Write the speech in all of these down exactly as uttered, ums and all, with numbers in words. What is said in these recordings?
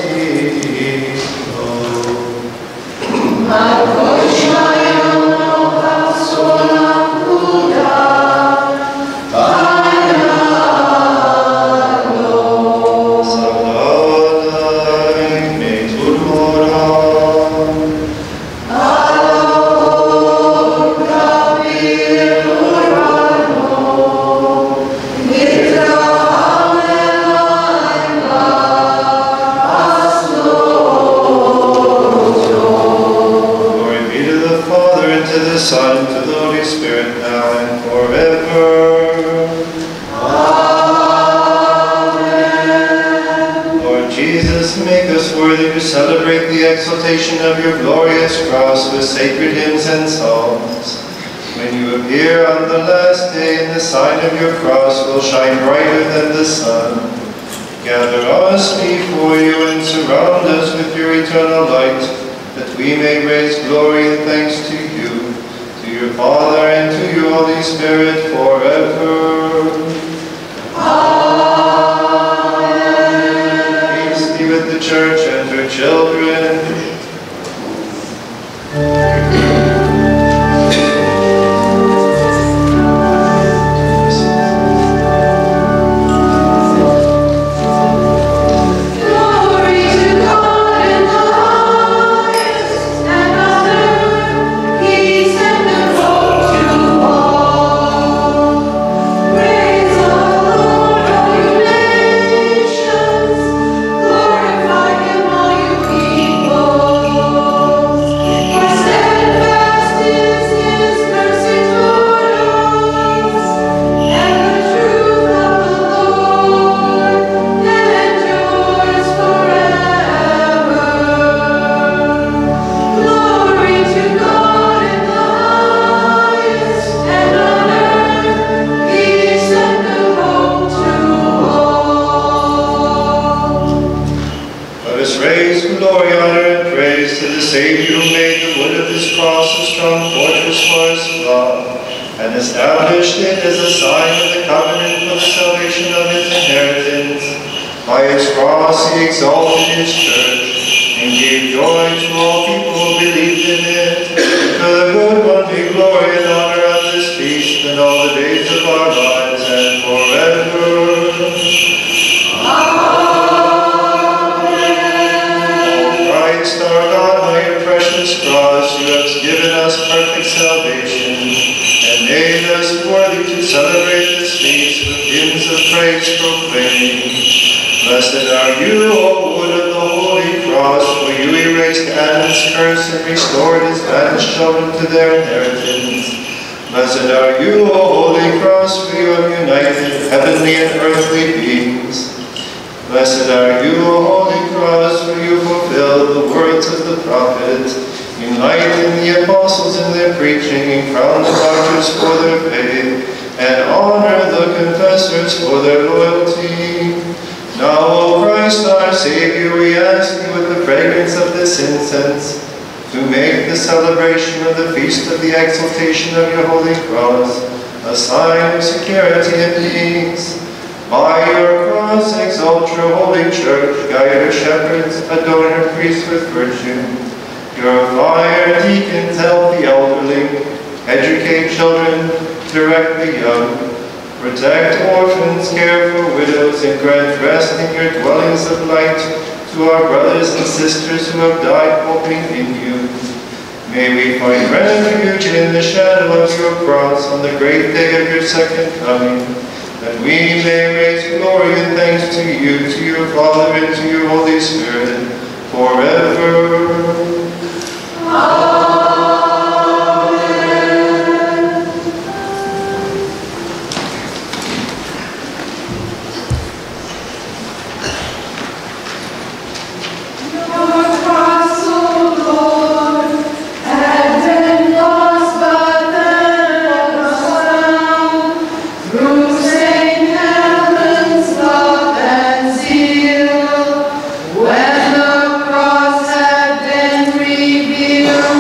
When the cross had been revealed.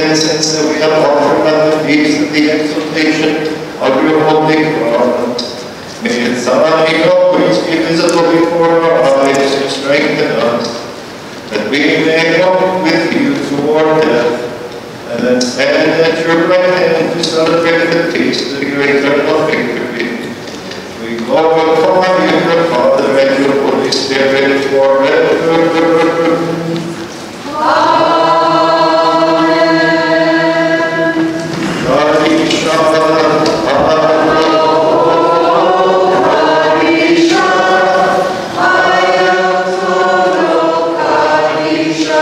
incense that we have offered on the feast of the exaltation of your holy cross. May its sign always be visible before our eyes to strengthen us, that we may walk with you toward death, and then stand at your right hand to celebrate the feast of your eternal victory. We glorify you, the Father, and your Holy Spirit forever. Amen. Kadisha, Kadisha, Ayatollah, Kadisha,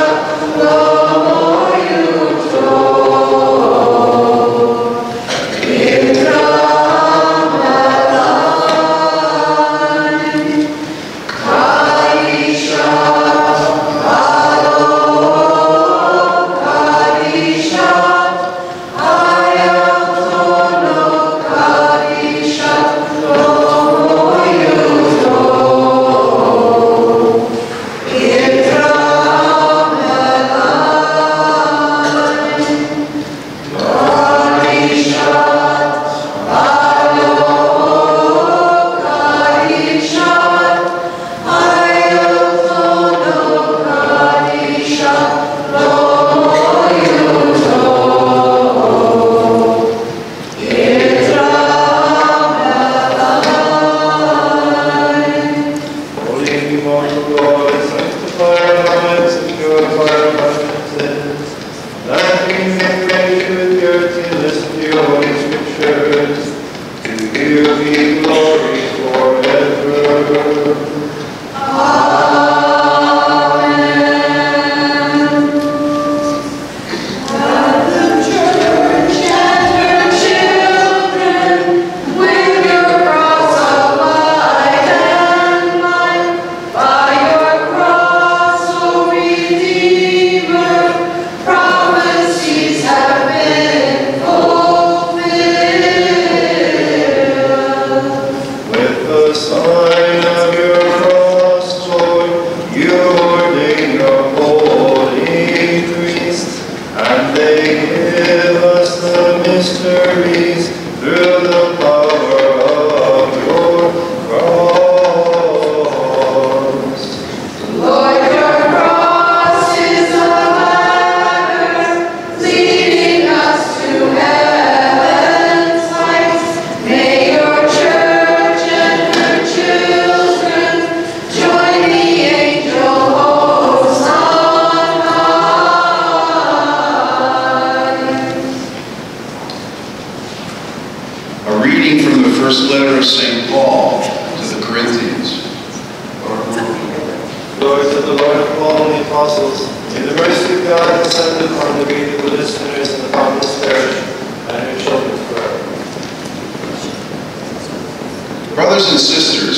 Brothers and sisters,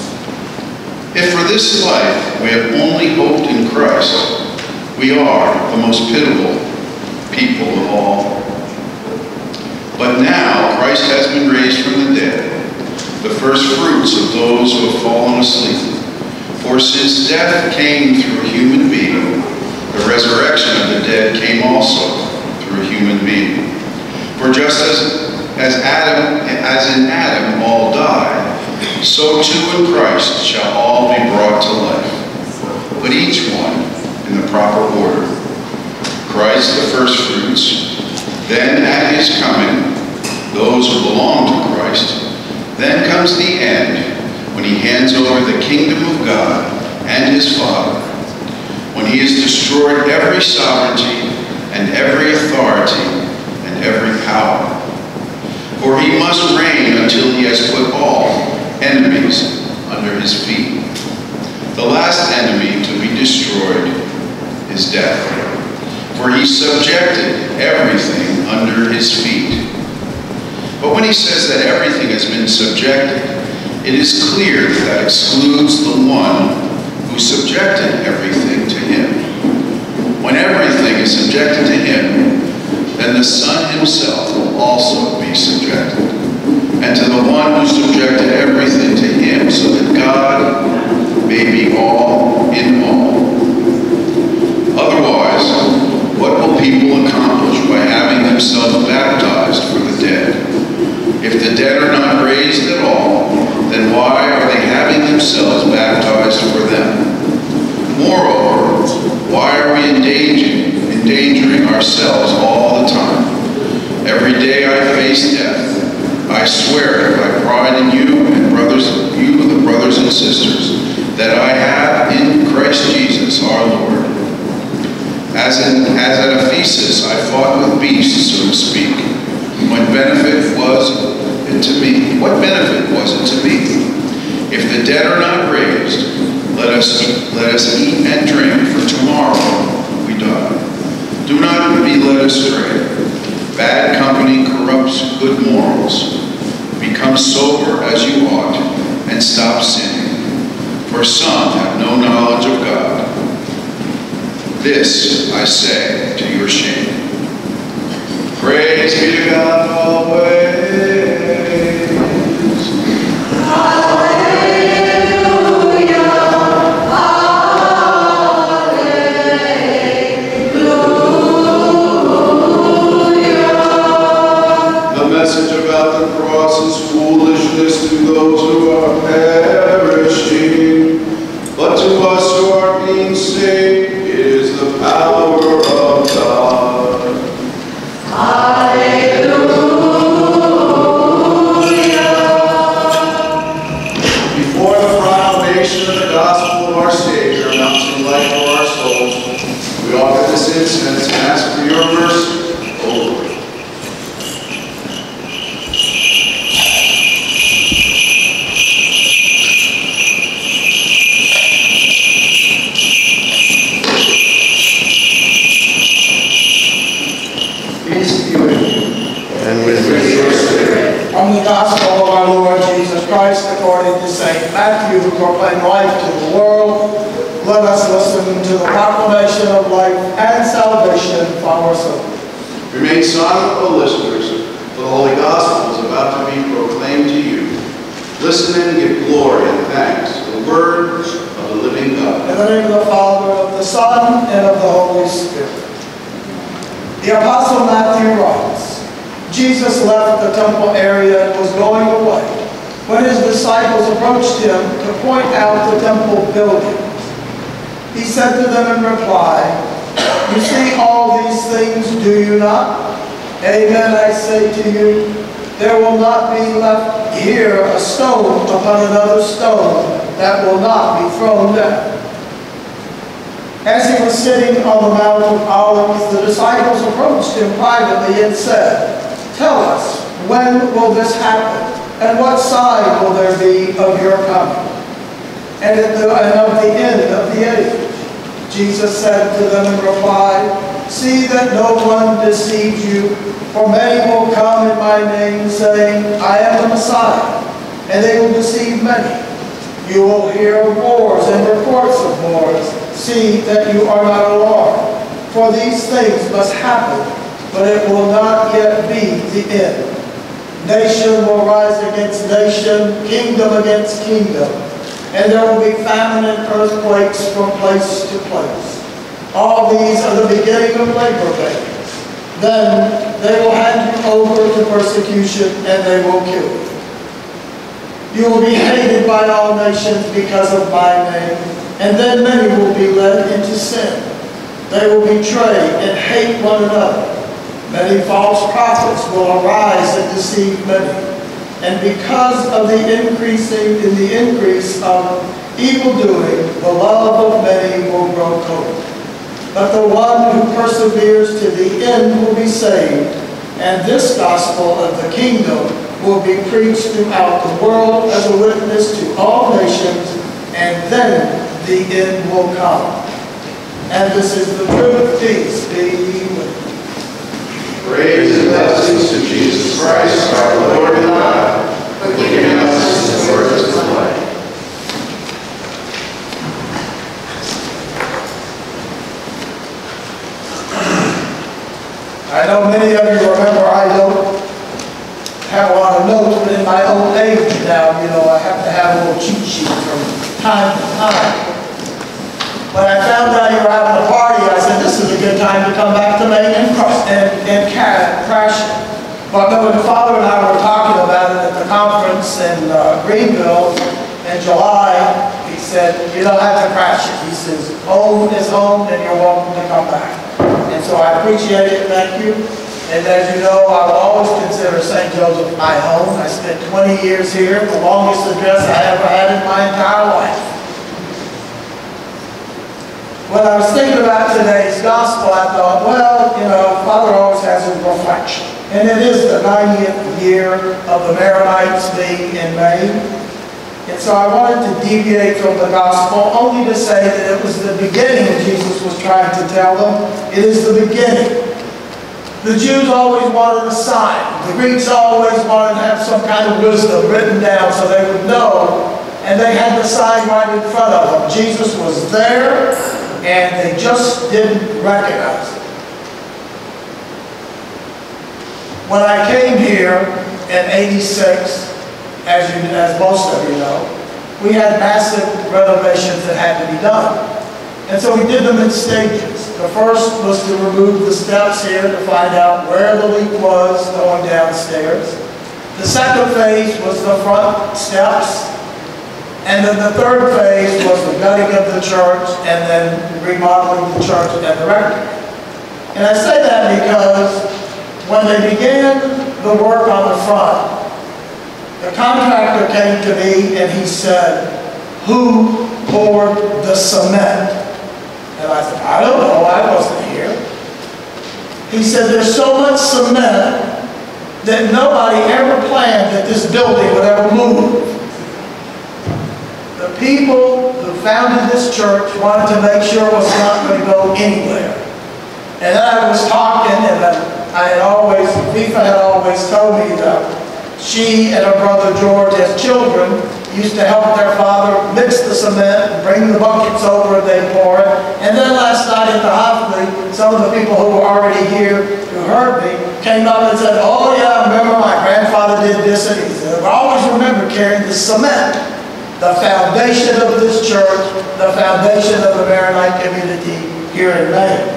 if for this life we have only hoped in Christ, we are the most pitiable people of all. But now Christ has been raised from the dead, the first fruits of those who have fallen asleep. For since death came through a human being, the resurrection of the dead came also through a human being. For just as As Adam, as in Adam all die, so too in Christ shall all be brought to life, but each one in the proper order. Christ the first fruits, then at his coming, those who belong to Christ. Then comes the end, when he hands over the kingdom of God and his Father, when he has destroyed every sovereignty and every authority and every power. For he must reign until he has put all enemies under his feet. The last enemy to be destroyed is death. For he subjected everything under his feet. But when he says that everything has been subjected, it is clear that that excludes the one who subjected everything to him. When everything is subjected to him, then the Son himself will also be subjected, and to the one who subjected everything to him, so that God may be all in all. Otherwise, what will people accomplish by it to me? What benefit was it to me? If the dead are not raised, let us eat, let us eat and drink, for tomorrow we die. Do not be led astray. Bad company corrupts good morals. Become sober as you ought, and stop sinning. For some have no knowledge of God. This I say to your shame. Praise be to God always. To those who are perishing, but to us who are being saved is the power of God. Hallelujah. Before the proclamation of the gospel of our Savior announcing life for our souls, we offer this incense and ask for your mercy, O Lord. From the Gospel of our Lord Jesus Christ according to Saint Matthew, who proclaimed life to the world, let us listen to the proclamation of life and salvation for our souls. Remain silent, O listeners, for the Holy Gospel is about to be proclaimed to you. Listen and give glory and thanks to the Word of the living God. In the name of the Father, of the Son, and of the Holy Spirit. The Apostle Matthew writes, Jesus left the temple area and was going away when his disciples approached him to point out the temple building. He said to them in reply, "You see all these things, do you not? Amen, I say to you, there will not be left here a stone upon another stone that will not be thrown down." As he was sitting on the Mount of Olives, the disciples approached him privately and said, "Tell us, when will this happen? And what sign will there be of your coming? And, at the, and of the end of the age?" Jesus said to them in reply, "See that no one deceives you, for many will come in my name, saying, 'I am the Messiah,' and they will deceive many. You will hear of wars and reports of wars. See that you are not alarmed, for these things must happen, but it will not yet be the end. Nation will rise against nation, kingdom against kingdom, and there will be famine and earthquakes from place to place. All these are the beginning of labor pains. Then they will hand you over to persecution, and they will kill you. You will be hated by all nations because of my name, and then many will be led into sin. They will betray and hate one another. Many false prophets will arise and deceive many. And because of the increasing in the increase of evildoing, the love of many will grow cold. But the one who perseveres to the end will be saved, and this gospel of the kingdom will be preached throughout the world as a witness to all nations, and then the end will come. And this is the truth. Peace be with you." Praise and blessings to Jesus Christ, our Lord and God, for giving us the words of life. I know many of you remember I don't have a lot of notes, but in my old age now, you know, I have to have a little cheat sheet from time to time. When I found out you were having a party, I said, this is a good time to come back to Maine and, and, and crash it. But when the Father and I were talking about it at the conference in uh, Greenville in July, he said, you don't have to crash it. He says, home is home and you're welcome to come back. And so I appreciate it, thank you. And as you know, I will always consider Saint Joseph my home. I spent twenty years here, the longest address I ever had in my entire life. when I was thinking about today's gospel, I thought, well, you know, Father always has his reflection. And it is the ninetieth year of the Maronites being in Maine. And so I wanted to deviate from the gospel only to say that it was the beginning Jesus was trying to tell them. It is the beginning. The Jews always wanted a sign. The Greeks always wanted to have some kind of wisdom written down so they would know. And they had the sign right in front of them. Jesus was there, and they just didn't recognize it. When I came here in eighty-six, as, you, as most of you know, we had massive renovations that had to be done. And so we did them in stages. The first was to remove the steps here to find out where the leak was going downstairs. The second phase was the front steps. And then the third phase was the gutting of the church and then remodeling the church and the rectory. And I say that because when they began the work on the front, the contractor came to me and he said, "Who poured the cement?" And I said, "I don't know, I wasn't here." He said, "There's so much cement that nobody ever planned that this building would ever move." The people who founded this church wanted to make sure it was not going to go anywhere. And then I was talking, and I had always, Viva had always told me that she and her brother George, as children, used to help their father mix the cement and bring the buckets over and they'd pour it. And then last night at the Hoffley, some of the people who were already here who heard me came up and said, "Oh yeah, I remember my grandfather did this," and he said, "I always remember carrying the cement." The foundation of this church, the foundation of the Maronite community here in Maine.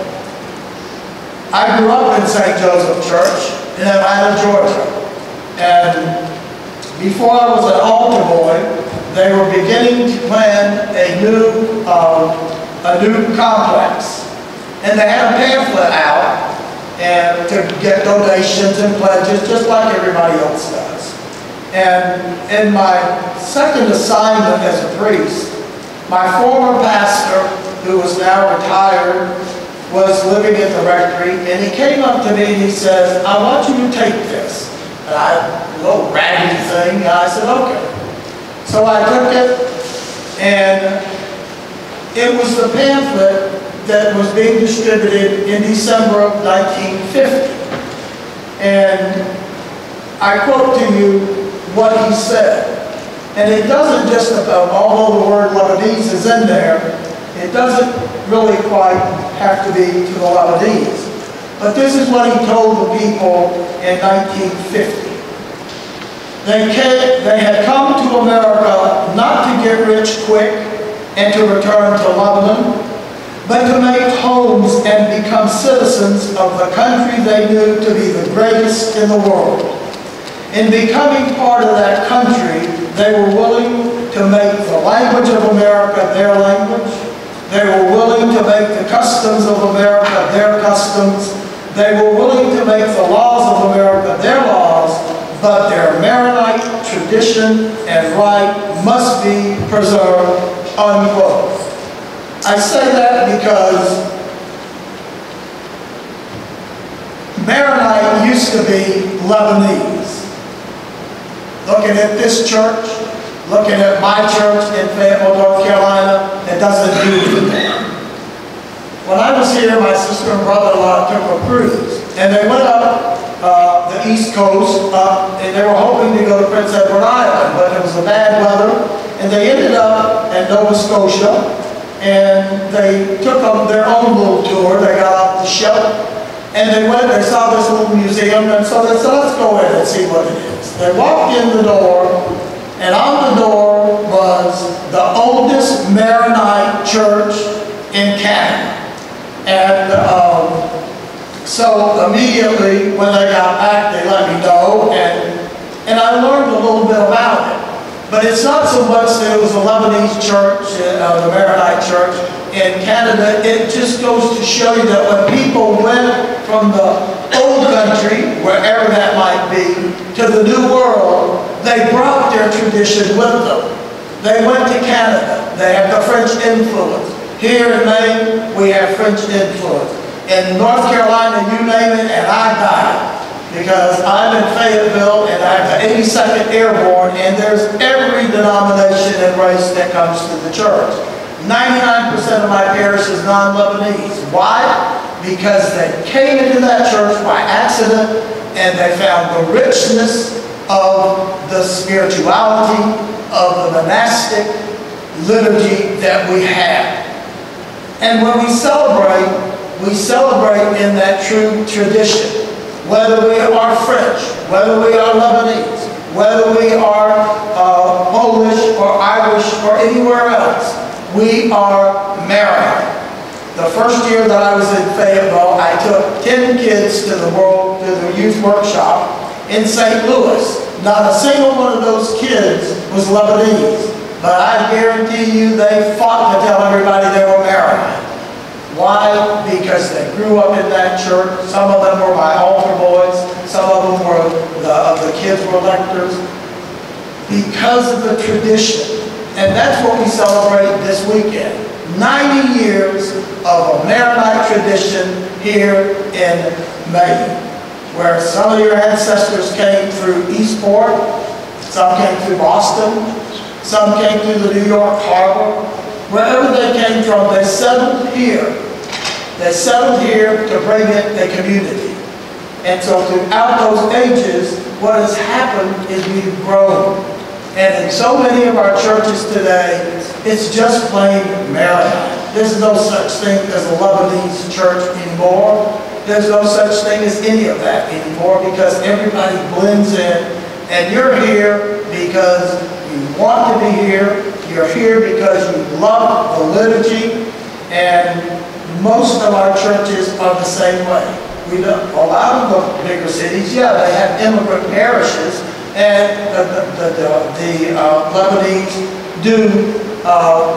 I grew up in Saint Joseph Church in Atlanta, Georgia. And before I was an altar boy, they were beginning to plan a new, um, a new complex. And they had a pamphlet out and to get donations and pledges, just like everybody else does. And in my second assignment as a priest, my former pastor, who was now retired, was living at the rectory, and he came up to me and he says, "I want you to take this." And I, a little raggedy thing, and I said, "Okay." So I took it, and it was the pamphlet that was being distributed in December of nineteen fifty. And I quote to you what he said. And it doesn't just about, although the word Lebanese is in there, it doesn't really quite have to be to the Lebanese. But this is what he told the people in nineteen fifty. They, came, they had come to America not to get rich quick and to return to Lebanon, but to make homes and become citizens of the country they knew to be the greatest in the world. In becoming part of that country, they were willing to make the language of America their language. They were willing to make the customs of America their customs. They were willing to make the laws of America their laws, but their Maronite tradition and right must be preserved, unquote. I say that because Maronite used to be Lebanese. Looking at this church, looking at my church in Fayetteville, North Carolina, it doesn't do for me. When I was here, my sister and brother-in-law took a cruise, and they went up uh, the East Coast, up, and they were hoping to go to Prince Edward Island, but it was a bad weather, and they ended up at Nova Scotia, and they took up their own little tour. They got off the ship, and they went, they saw this little museum, and so they said, "Let's go in and see what it is." They walked in the door, and on the door was the oldest Maronite church in Canada. And um, so immediately when they got back, they let me know, and, and I learned a little bit about it. But it's not so much that it was a Lebanese church, uh, the Maronite church in Canada. It just goes to show you that when people went from the old country, wherever that might be, to the new world, they brought their tradition with them. They went to Canada. They had the French influence. Here in Maine, we have French influence. In North Carolina, you name it, and I died. Because I'm in Fayetteville, and I'm the eighty-second Airborne, and there's every denomination and race that comes to the church. ninety-nine percent of my parish is non-Lebanese. Why? Because they came into that church by accident, and they found the richness of the spirituality, of the monastic liturgy that we have. And when we celebrate, we celebrate in that true tradition. Whether we are French, whether we are Lebanese, whether we are uh, Polish or Irish or anywhere else, we are Maronite. The first year that I was in Fayetteville, I took ten kids to the world, to the youth workshop in Saint Louis. Not a single one of those kids was Lebanese, but I guarantee you they fought to tell everybody they were Maronite. Why? Because they grew up in that church. Some of them were my altar boys. Some of them were, the, the kids were lectors. Because of the tradition. And that's what we celebrate this weekend. ninety years of a Maronite tradition here in Maine. Where some of your ancestors came through Eastport. Some came through Boston. Some came through the New York Harbor. Wherever they came from, they settled here. They settled here to bring in a community. And so throughout those ages, what has happened is we've grown. And in so many of our churches today, it's just plain Maronite. There's no such thing as a Lebanese church anymore. There's no such thing as any of that anymore because everybody blends in. And you're here because you want to be here. You're here because you love the liturgy, and most of our churches are the same way. We don't, a lot of the bigger cities, yeah, they have immigrant parishes, and the, the, the, the uh, Lebanese do uh,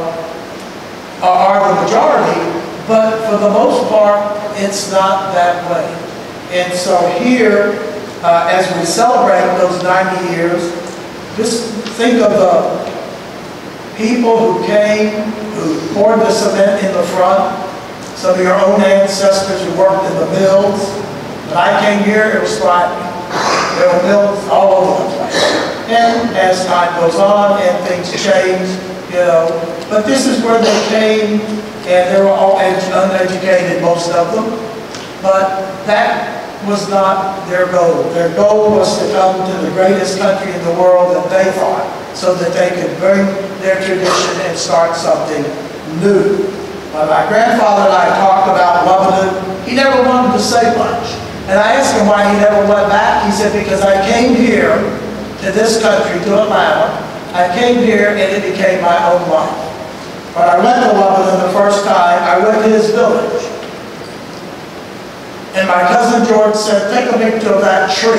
are the majority, but for the most part, it's not that way. And so here, uh, as we celebrate those ninety years, just think of the people who came, who poured the cement in the front, some of your own ancestors who worked in the mills. When I came here, it was thriving. There were mills all over the place. And as time goes on and things change, you know, but this is where they came, and they were all uneducated, most of them. But that was not their goal. Their goal was to come to the greatest country in the world that they thought, so that they could bring their tradition and start something new. When my grandfather and I talked about Lebanon, he never wanted to say much. And I asked him why he never went back. He said, because I came here to this country, to Atlanta. I came here and it became my own life. When I went to Lebanon the first time, I went to his village. And my cousin George said, take a picture of that tree.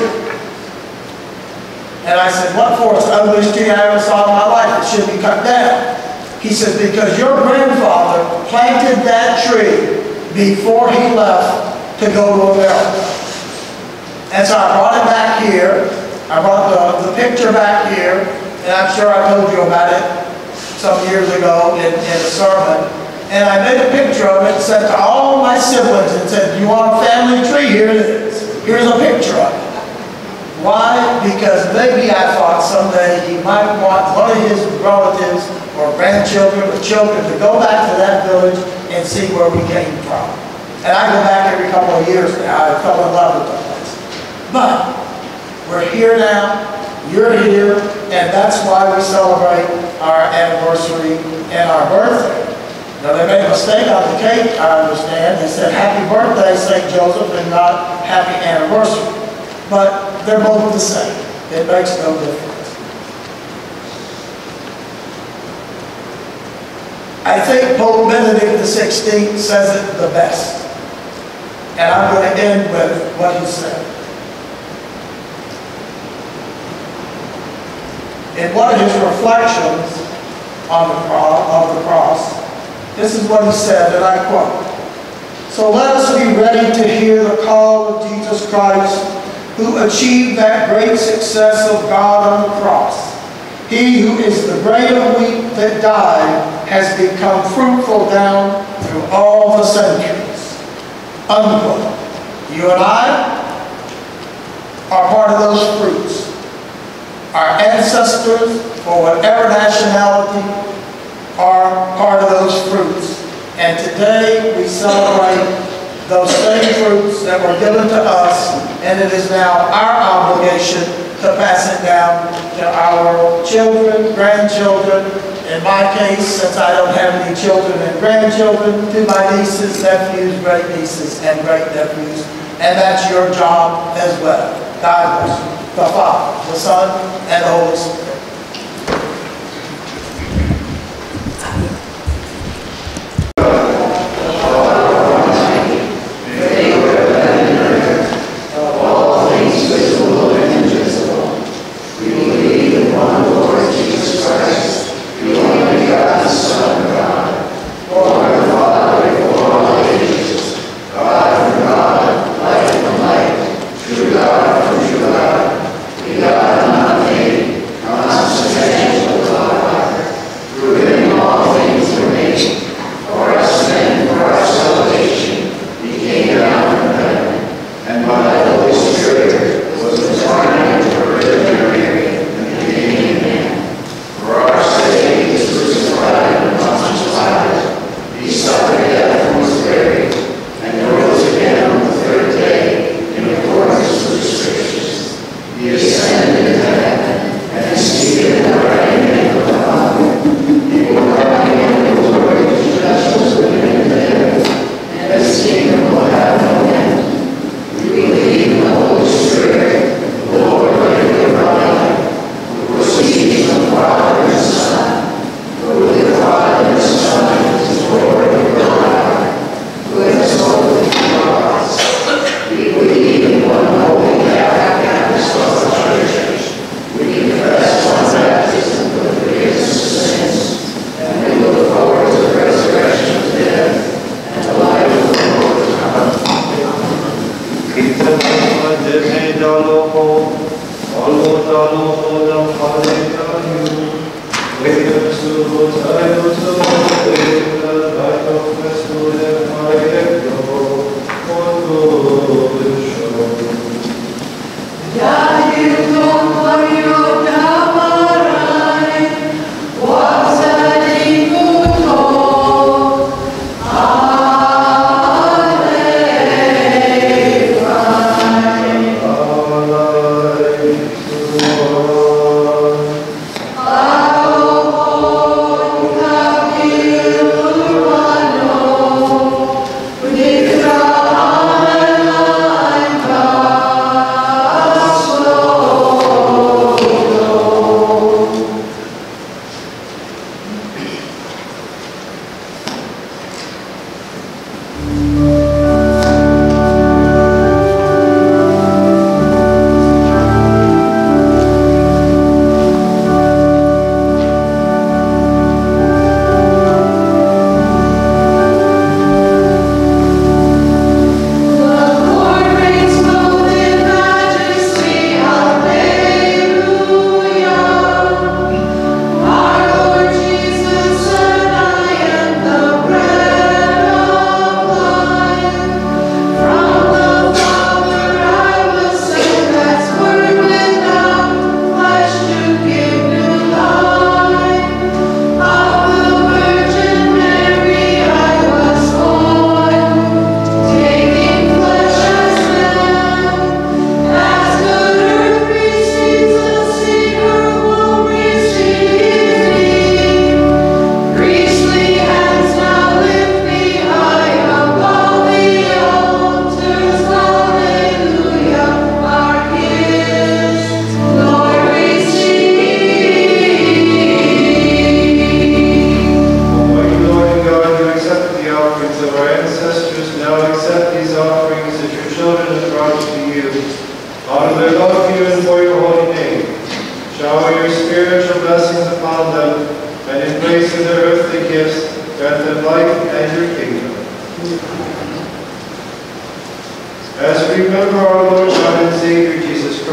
And I said, what for? It's the ugliest tree I ever saw in my life. It should be cut down. He says, because your grandfather planted that tree before he left to go to America. And so I brought it back here. I brought the, the picture back here. And I'm sure I told you about it some years ago in, in a sermon. And I made a picture of it and sent to all my siblings and said, you want a family tree? Here it is. Here's a picture of it. Why? Because maybe I thought someday he might want one of his relatives or grandchildren or children to go back to that village and see where we came from. And I go back every couple of years now. I fell in love with the place. But we're here now, you're here, and that's why we celebrate our anniversary and our birthday. Now they made a mistake on the cake, I understand. They said happy birthday, Saint Joseph, and not happy anniversary. But they're both the same. It makes no difference. I think Pope Benedict the sixteenth says it the best. And I'm going to end with what he said. In one of his reflections on the cross, of the cross, this is what he said, and I quote, "So let us be ready to hear the call of Jesus Christ, who achieved that great success of God on the cross. He who is the grain of wheat that died has become fruitful down through all the centuries. Unquote. You and I are part of those fruits. Our ancestors, for whatever nationality, are part of those fruits. And today we celebrate those same fruits that were given to us, and it is now our obligation to pass it down to our children, grandchildren. In my case, since I don't have any children and grandchildren, to my nieces, nephews, great nieces, and great nephews. And that's your job as well. God bless you. The Father, the Son, and the Holy Spirit.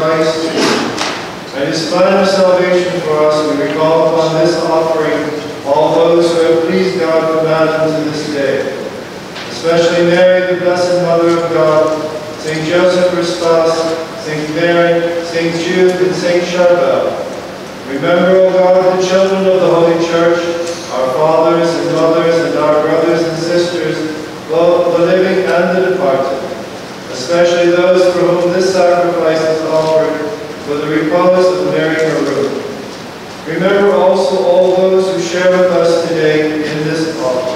And his plan of salvation for us, we recall upon this offering all those who have pleased God from Adam to this day, especially Mary, the Blessed Mother of God, Saint Joseph, her spouse, Saint Mary, Saint Jude, and Saint Charbel. Remember, O God, the children of the Holy Church, our fathers and mothers, and our brothers and sisters, both the living and the departed, especially those for whom this sacrifice is offered, for the repose of Mary, her room. Remember also all those who share with us today in this offering.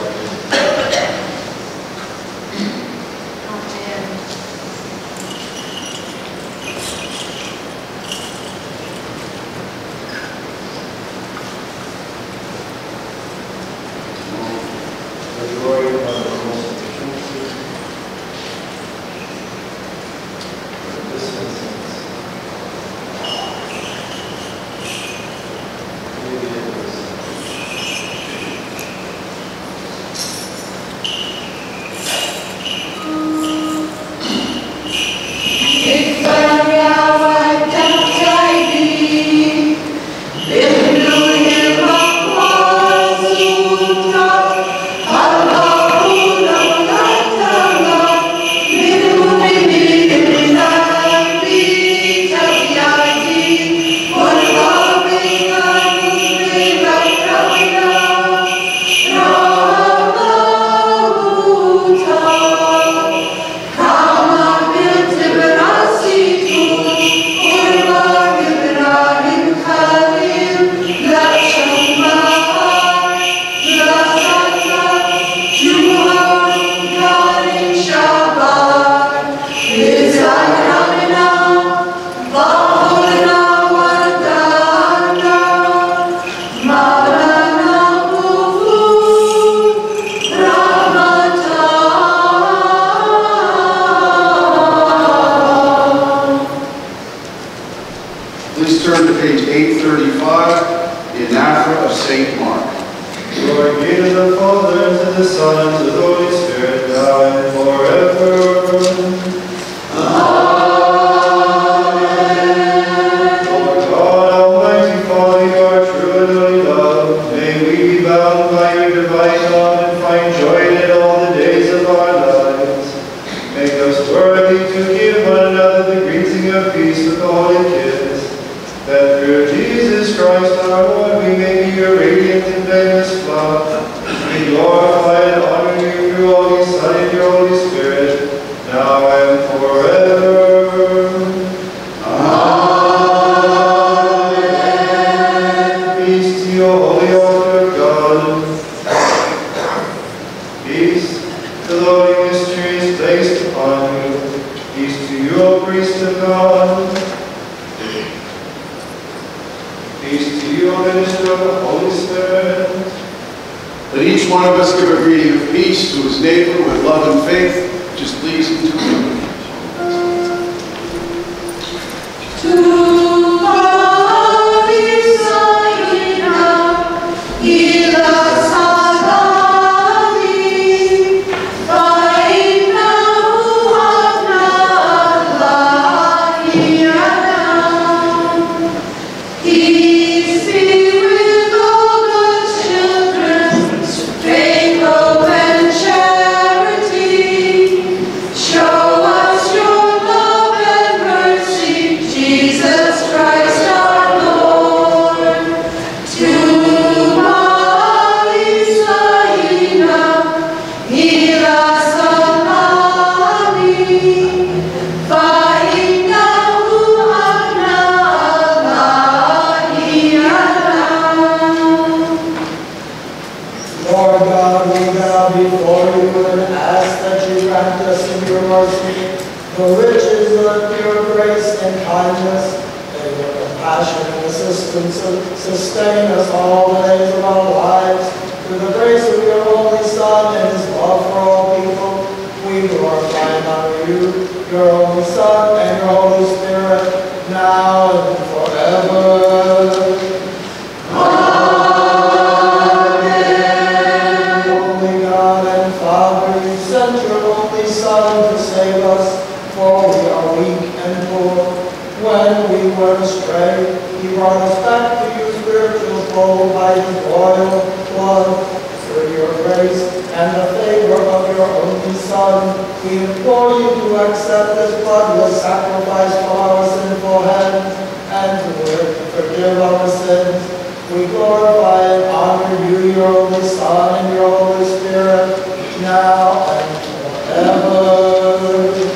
When we were astray, he brought us back to you, spiritual soul, by his oil, blood, through your grace and the favor of your only Son, we implore you to accept this bloodless sacrifice from our sinful hands and to forgive our sins. We glorify and honor you, your only Son, and your Holy Spirit, now and forever.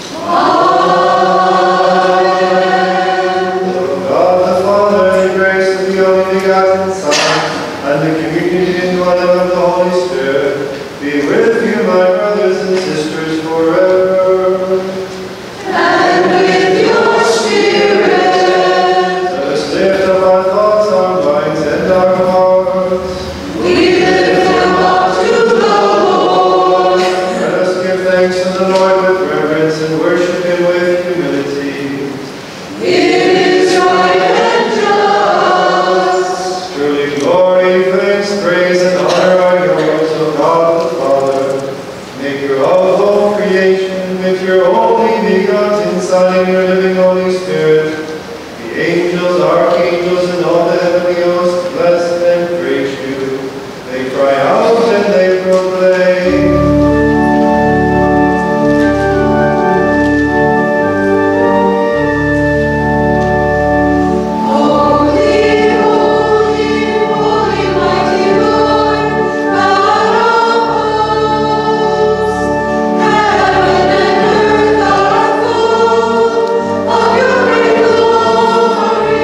Amen. God the Father, and the grace of the only begotten Son, and the communion and dwelling of the Holy Spirit, be with you, my brothers and sisters, forever. And with your spirit. Let us lift up our thoughts, our minds, and our hearts. We lift them up to the Lord. Let us give thanks to the Lord with reverence and worship Him with humility. It is right and just. Truly glory, thanks, praise, and honor are yours, O God the Father, maker of all creation, with your only begotten Son and your living Holy Spirit. The angels, archangels, and all the heavenly hosts bless and praise you. They cry out and they proclaim. Holy, holy, holy, mighty Lord, God of hosts. Heaven and earth are full of your great glory.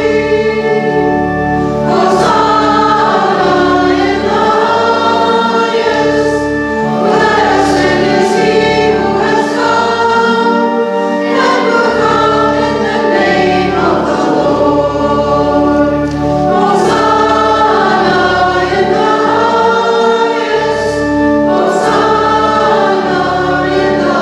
Hosanna in the highest. Blessed is he who has come, and will come in the name of the Lord. Hosanna in the highest. Hosanna in the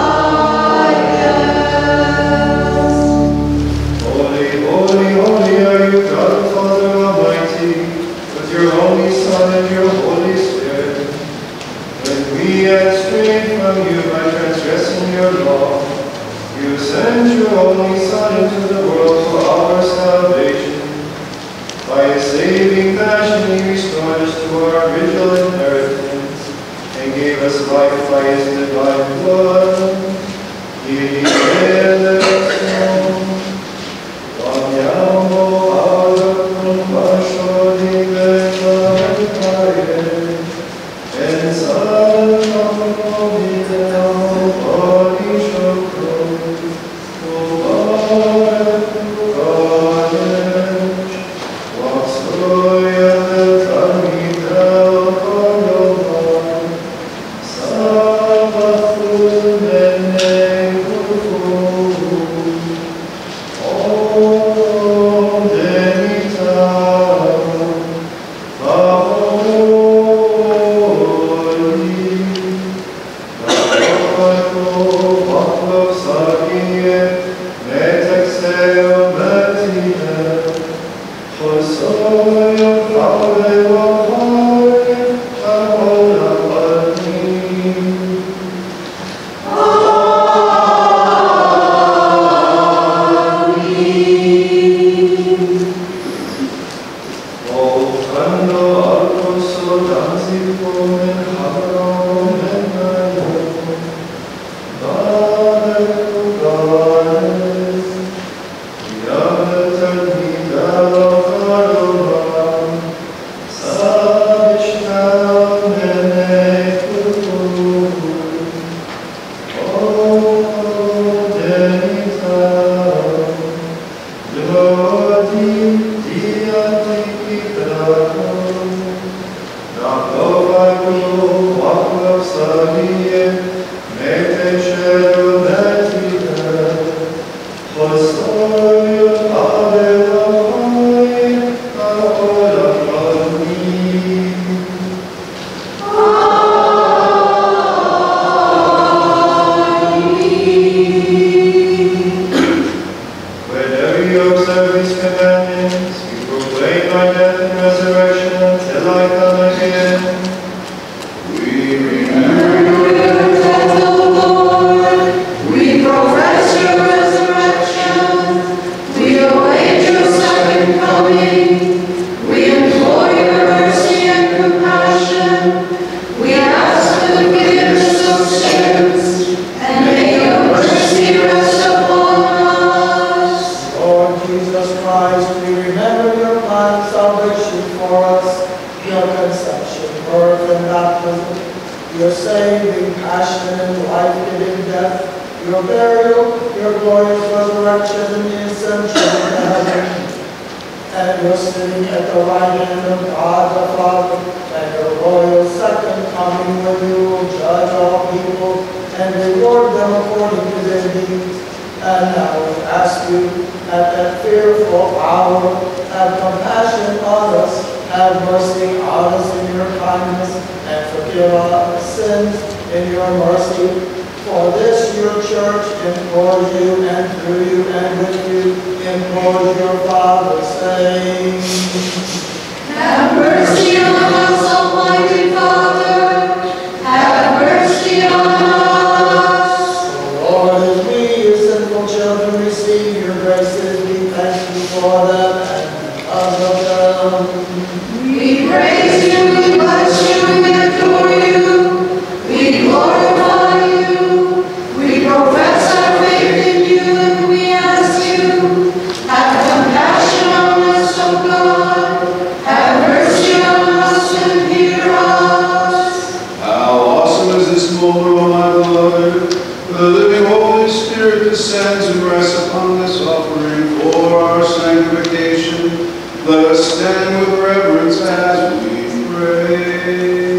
highest. Holy, holy, holy are you, God the Father Almighty, with your only Son and your Holy Spirit. When we had strayed from you by transgressing your law, you sent your only Son into the world for our salvation. By his saving passion he restored us to our original inheritance and gave us life by his divine blood. He led us home. Vogliamo ora con bacio di peccato pensare come Dio poi sciocco umare cuore voxoia del carmita condoma salva fulmine cucum. Oh, Denita, We implore your mercy and compassion. Jesus Christ, we remember your plan of salvation for us, your conception, birth, and baptism, your saving, passion, and life-giving death, your burial, your glorious resurrection, and the ascension into heaven, and your sitting at the right hand of God the Father, and your royal second coming, when you will judge all people and reward them according to their deeds. And now we ask you, at that fearful hour, have compassion on us, have mercy on us in your kindness, and forgive our sins in your mercy. For this your church implores you, and through you and with you implores your Father, saying, Have mercy on us, Almighty Father. Have mercy on us. O Lord, as we, your sinful children, receive your graces, we thank you for them and because of them. We praise you, we bless you, we adore you. We glorify you. We profess our faith in you, and we ask you, have compassion on us, O God. Have mercy on us and hear us. How awesome is this moment, O my beloved! The living Holy Spirit descends and rests upon this offering for our sanctification. Let us stand with reverence as we pray.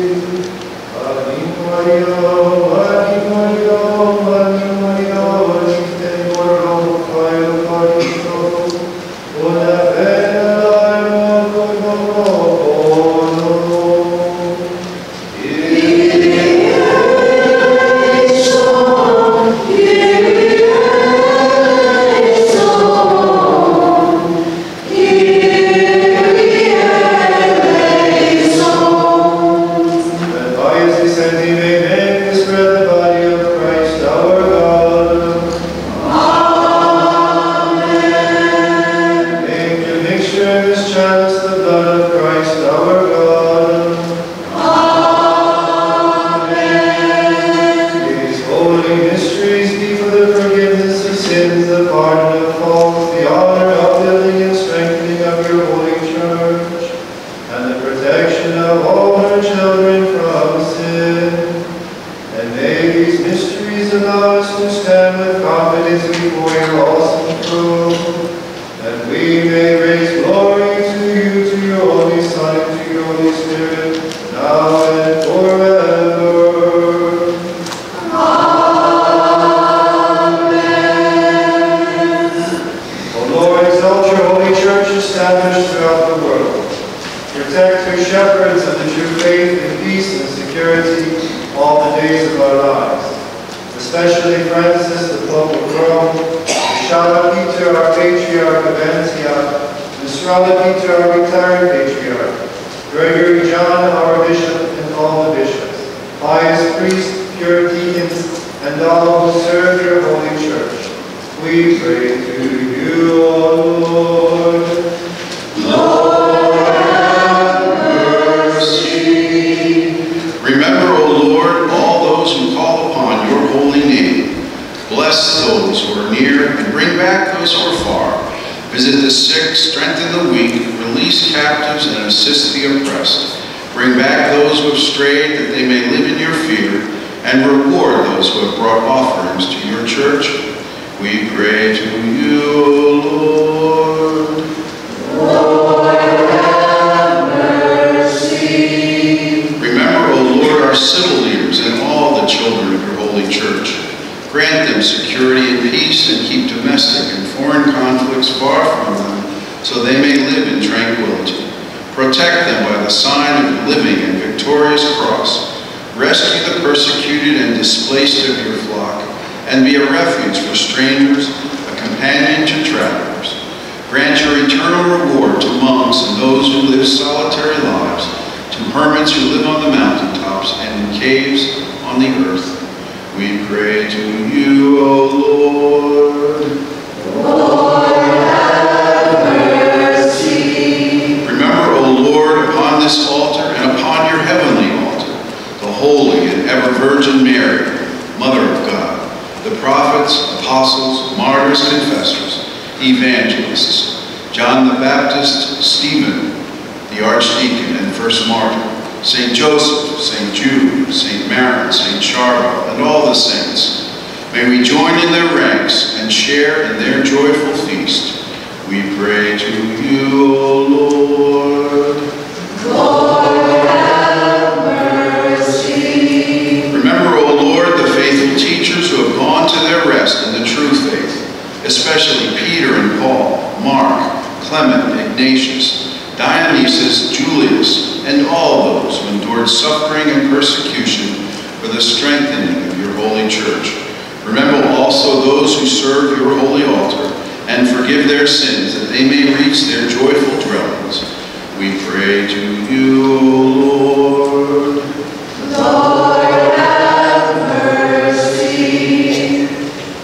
Mother of God, the prophets, apostles, martyrs, confessors, evangelists, Francis, John the Baptist, Stephen, the Archdeacon and First Martyr, Saint Joseph, Saint Jude, Saint Maron, Saint Charbel, and all the saints. May we join in their ranks and share in their joyful feast. We pray to you, O Lord. Lord, have mercy. Remember, O Lord, the faithful teachers who have gone to their rest in the true faith, especially Peter and Paul, Mark, Clement, Ignatius, Dionysius, Julius, and all those who endured suffering and persecution for the strengthening of your holy church. Remember also those who serve your holy altar, and forgive their sins, that they may reach their joyful dwellings. We pray to you, O Lord. Lord, have mercy.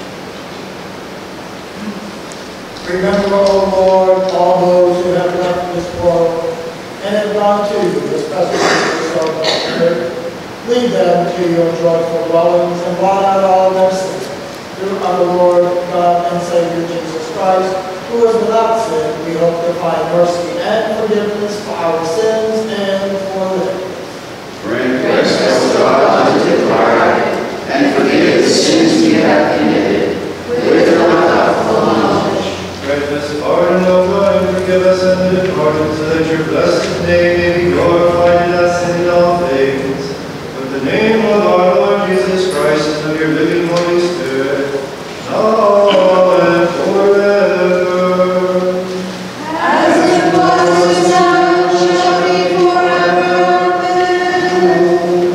Remember, O Lord, all those who have left this world and have gone to you, especially the souls of the Spirit. Lead them to your joyful dwellings and blot out all their sins. Through our Lord, God, and Savior Jesus Christ, who is without sin, we hope to find mercy and forgiveness for our sins and for them. Grant us, O God, to depart and forgive the sins we have committed, with or without full knowledge. Grant us pardon, O God, and forgive us and the departed, so that your blessed name may be glorified in us and in all things. With the name of our Lord Jesus Christ and of your living Holy Spirit, now and forever. As it was in now, shall be forever. Amen.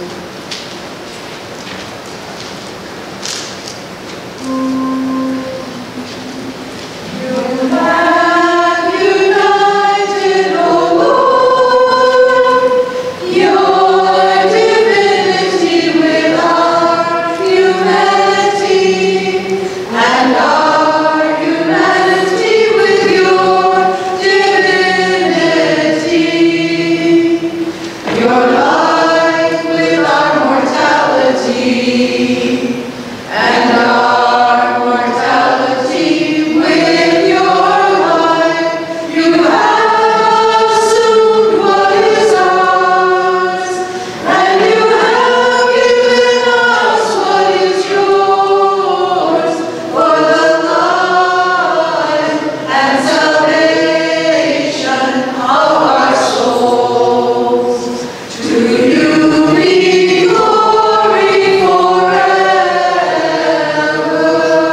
You have united, O Lord, your divinity with our humanity, and our humanity with your divinity. Your life with our mortality, and our mortality with your life. You have assumed what is ours, and you have given us what is yours, for the life and salvation of our souls. To you be glory forever.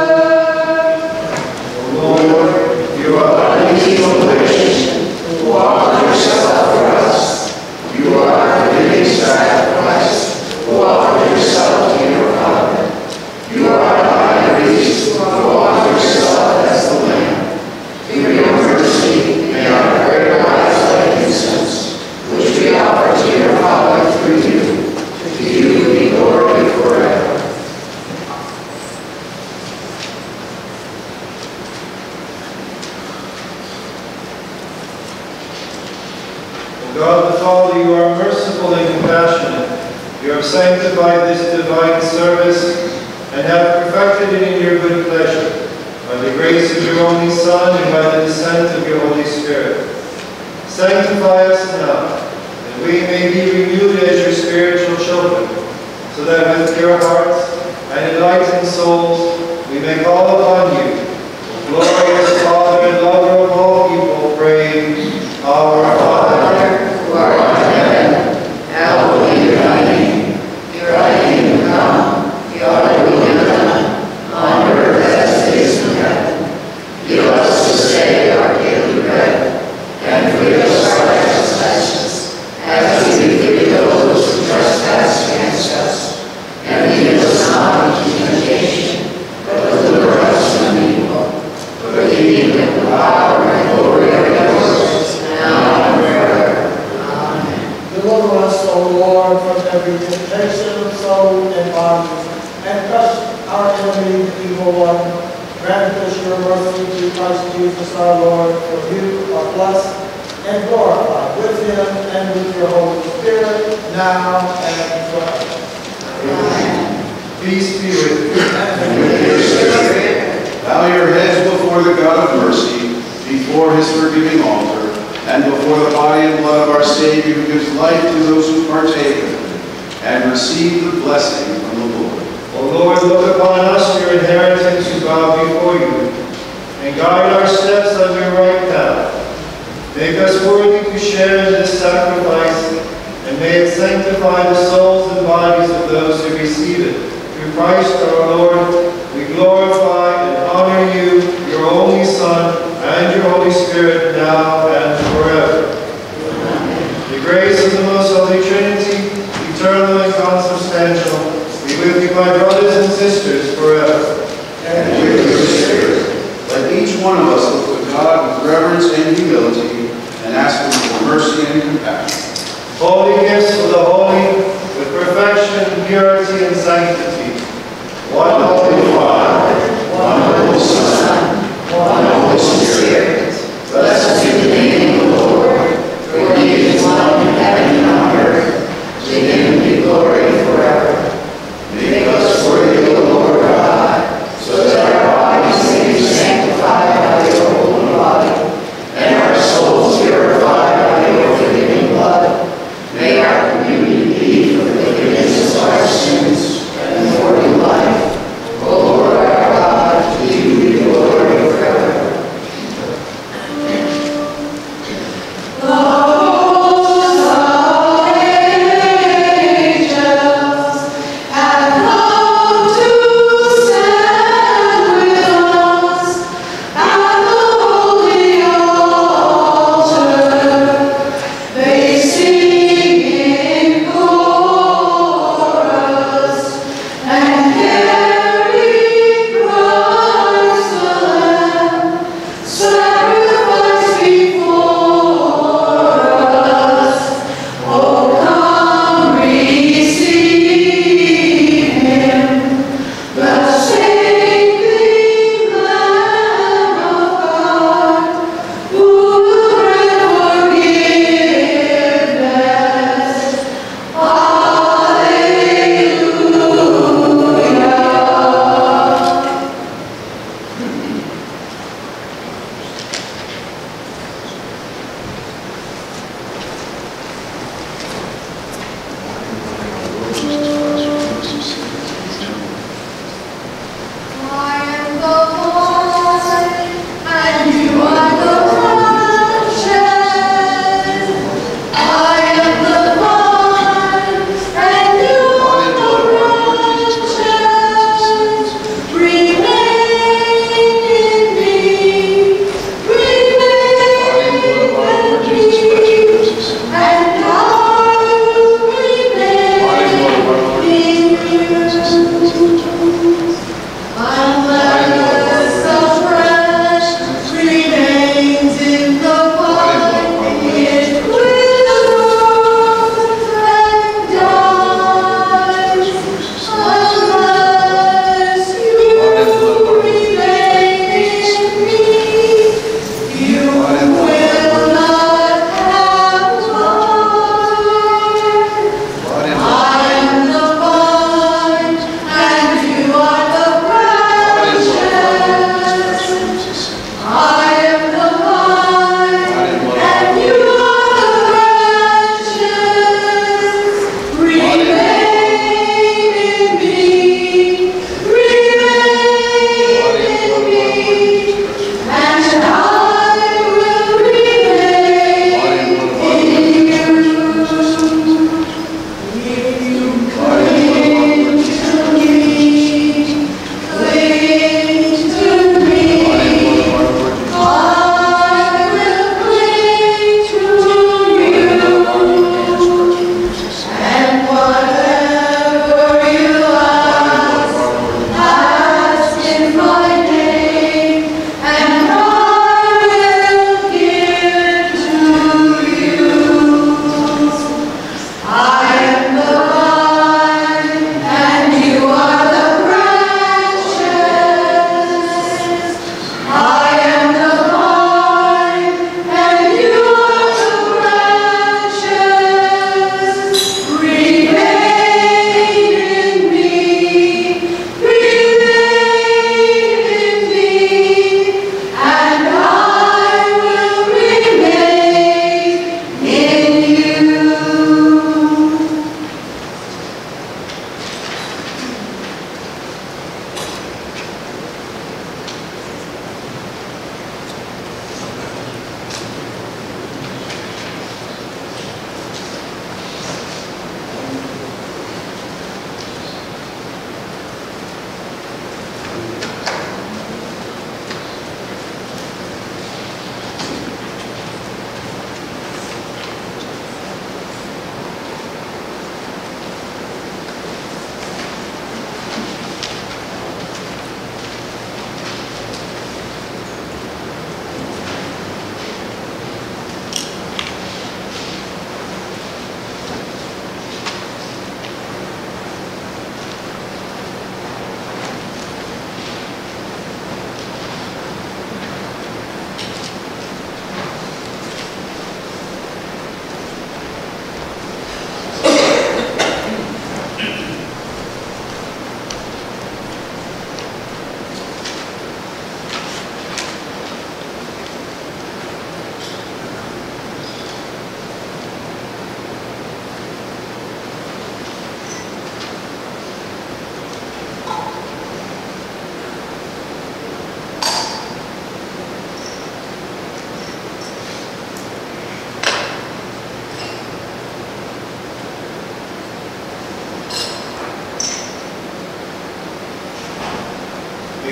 Lord, you are An eternal creation, who offer yourself for us. You are the living sacrifice, who offer yourself to your Father. You are the high priest, who offer yourself as the Lamb. Through your mercy, may our prayer rise like incense, which we offer to your Father through you. To you be glory forever. O God the Father, you are merciful and compassionate. You have sanctified this divine service and have perfected it in your good pleasure, by the grace of your only Son and by the descent of your Holy Spirit. Sanctify us now, that we may be renewed as your spiritual children, so that with pure hearts and enlightened souls we may call upon you, glorious Father and lover of all people, praying, Our Father, who art in heaven, hallowed be thy name. Thy kingdom come, thy will be done, on earth as it is in heaven. Give us this day our daily bread, and forgive us our trespasses, as we forgive those who trespass against us. And lead us not into temptation, but deliver us from evil. For the kingdom, the power, and glory are yours, now and forever. Amen. Deliver us, O Lord, from every temptation of soul and body, and crush our enemy, the evil one. Grant us your mercy through Christ Jesus our Lord, for you are blessed and glorified with him and with your Holy Spirit, now and forever. Amen. peace be with you. And with your spirit. Bow your heads before the God of mercy. forgiving altar, and before the body and blood of our Savior, who gives life to those who partake of it, and receive the blessing from the Lord. O Lord, look upon us, your inheritance, who bow before you, and guide our steps on your right path. Make us worthy to share in this sacrifice, and may it sanctify the souls and bodies of those who receive it. Through Christ our Lord, we glorify and honor you, your only Son, and your Holy Spirit, now and forever. Amen. The grace of the most Holy Trinity, eternal and consubstantial, be with you, my brothers and sisters, forever. And with your spirit. Let each one of us look to God with reverence and humility, and ask him for mercy and compassion. Holy gifts for the holy, with perfection, purity, and sanctity. One Holy Father, one Holy Son, one Holy Spirit. Blessed be the name of the Lord, for he is one in heaven and on earth. To him be glory forever. Make us worthy, O Lord God, so that our bodies may be sanctified by your holy body, and our souls purified by your forgiving blood. May our communion be for the forgiveness of our sins and for new life. O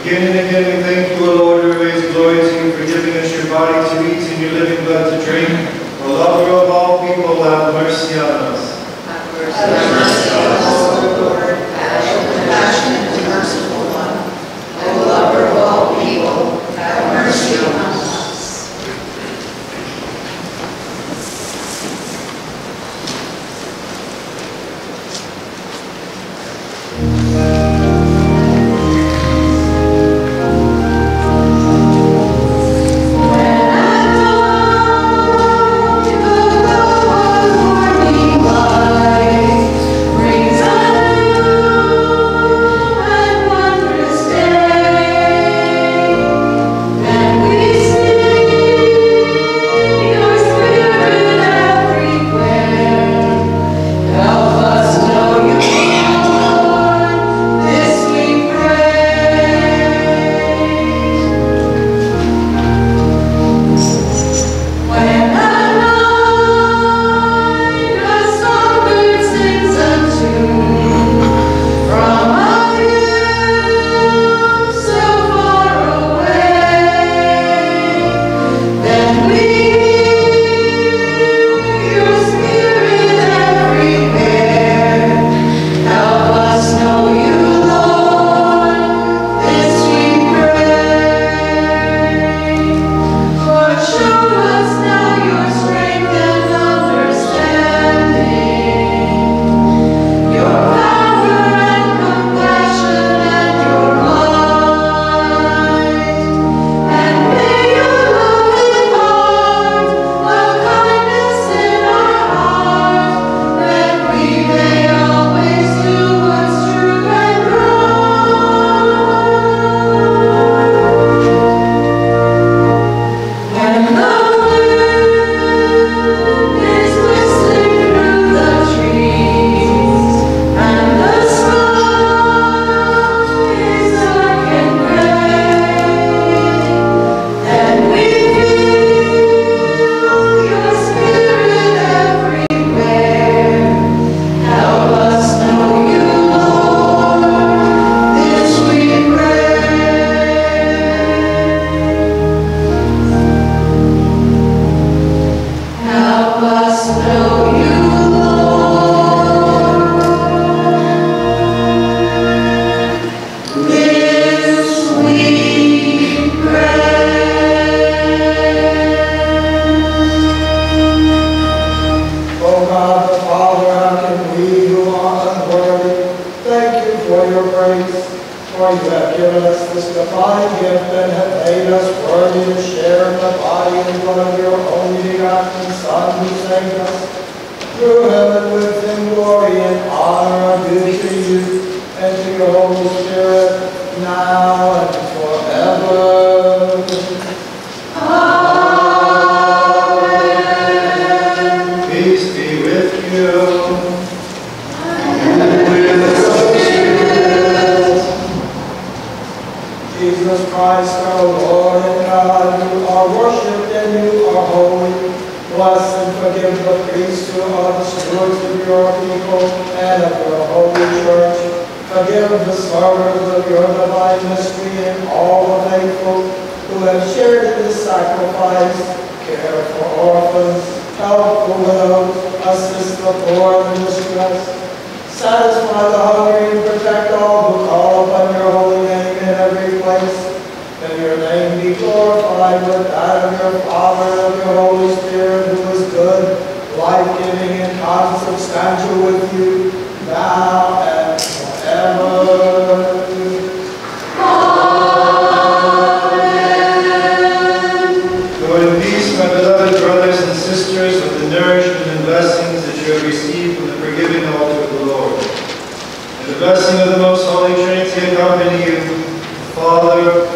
Again and again we thank you, O Lord, we raise glory to you for giving us your body to eat and your living blood to drink. O lover of all people, have mercy on us. Have mercy on us, O Lord. Have compassion and merciful one. O lover of all people, have mercy on us.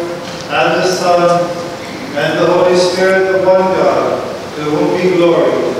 and the Holy Spirit, the one God, to whom be glory